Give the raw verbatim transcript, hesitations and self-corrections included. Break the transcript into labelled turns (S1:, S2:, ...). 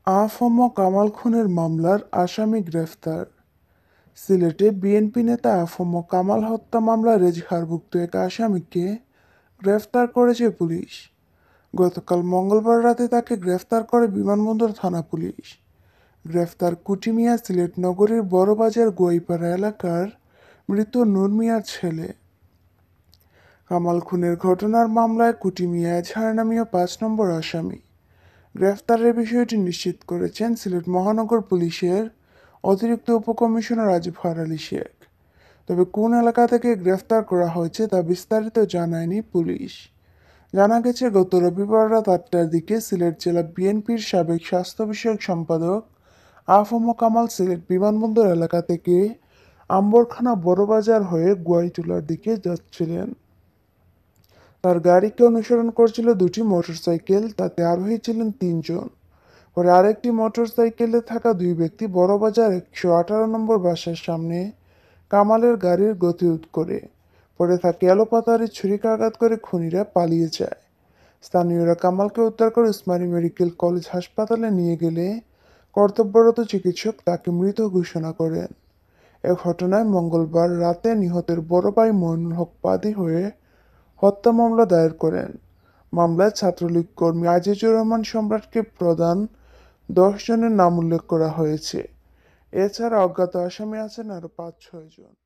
S1: আ.ফ.ম কামাল খুনের মামলার আসামি গ্রেফতার। সিলেটে বিএনপি নেতা আ.ফ.ম কামাল হত্যা মামলার এজাহারভুক্ত এক আসামিকে গ্রেফতার করেছে পুলিশ। গতকাল মঙ্গলবার রাতে তাকে গ্রেফতার করে বিমানবন্দর থানা পুলিশ। গ্রেফতার কুটি মিয়া সিলেট নগরীর বড়বাজার গোয়াইপাড়া এলাকার মৃত নূর মিয়ার ছেলে। কামাল খুনের ঘটনার মামলায় কুটি মিয়া এজাহার নামীয় পাঁচ নম্বর আসামি। গ্রেফতারের বিষয়টি নিশ্চিত করেছেন সিলেট মহানগর পুলিশের অতিরিক্ত উপকমিশনার আজিফার আলী শেখ। তবে কোন এলাকা থেকে গ্রেফতার করা হয়েছে তা বিস্তারিত জানায়নি পুলিশ। জানা গেছে, গত রবিবার রাত আটটার দিকে সিলেট জেলা বিএনপির সাবেক স্বাস্থ্য বিষয়ক সম্পাদক আ.ফ.ম কামাল সিলেট বিমানবন্দর এলাকা থেকে আম্বরখানা বড়বাজার হয়ে গোয়াইটোলার দিকে যাচ্ছিলেন। তার গাড়িকে অনুসরণ করছিল দুটি মোটরসাইকেল, তাতে আরোহী ছিলেন তিনজন। পরে আরেকটি মোটরসাইকেলে থাকা দুই ব্যক্তি বড়বাজার একশো আঠারো নম্বর বাসার সামনে কামালের গাড়ির গতিরোধ করে। পরে তাকে এলোপাতাড়ি ছুরিকাঘাত করে খুনিরা পালিয়ে যায়। স্থানীয়রা কামালকে উদ্ধার করে উসমানী মেডিকেল কলেজ হাসপাতালে নিয়ে গেলে কর্তব্যরত চিকিৎসক তাকে মৃত ঘোষণা করেন। এ ঘটনায় মঙ্গলবার রাতে নিহতের বড় ভাই মইনুল হক বাদী হয়ে হত্যা মামলা দায়ের করেন। মামলায় ছাত্রলীগ কর্মী আজিজুর রহমান সম্রাটকে প্রধান দশ জনের নাম উল্লেখ করা হয়েছে। এছাড়া অজ্ঞাত আসামি আছেন আরও পাঁচ ছয় জন।